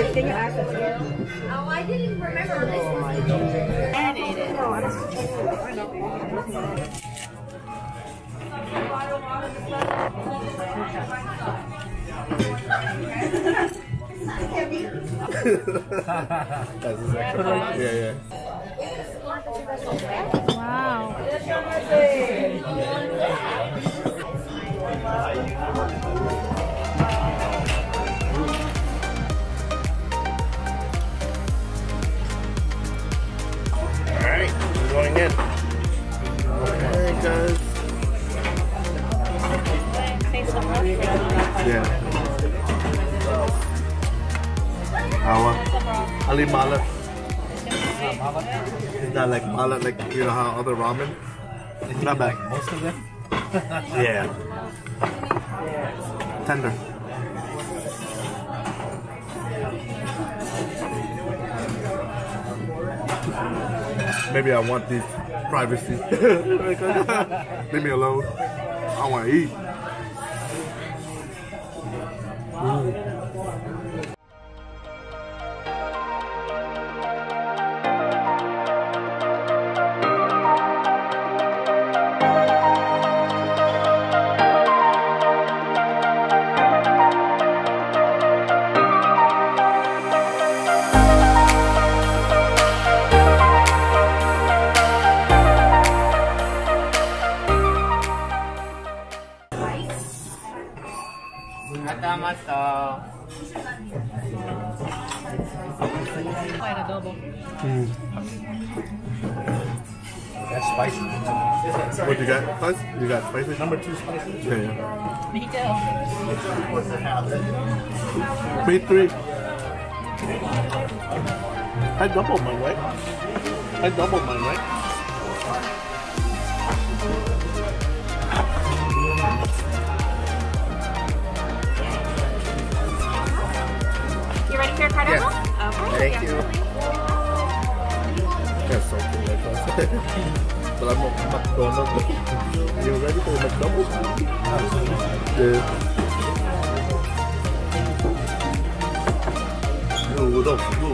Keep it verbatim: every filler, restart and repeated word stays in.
Can you ask us? Oh, I didn't remember this. Oh my God. And ate it. No, I don't know. That's exactly right. Yeah, yeah. Wow. Alright, we're going in. Okay, guys. Yeah. Our Ali Mala. It's not like mala, like you know how other ramen. Not bad. Most of them? Yeah. Tender. Maybe I want this privacy. Leave me alone. I want to eat. Mm. Mm. That's spicy. What you got? Spice? You got spicy? Number two spicy. Yeah, yeah. Me too. Me three. I doubled mine, right? I doubled mine, right? You ready for your card? Yes. Okay. Thank you. That's so cool, like that. But I'm not McDonald's. You ready for McDonald's? Yeah. 肉肉肉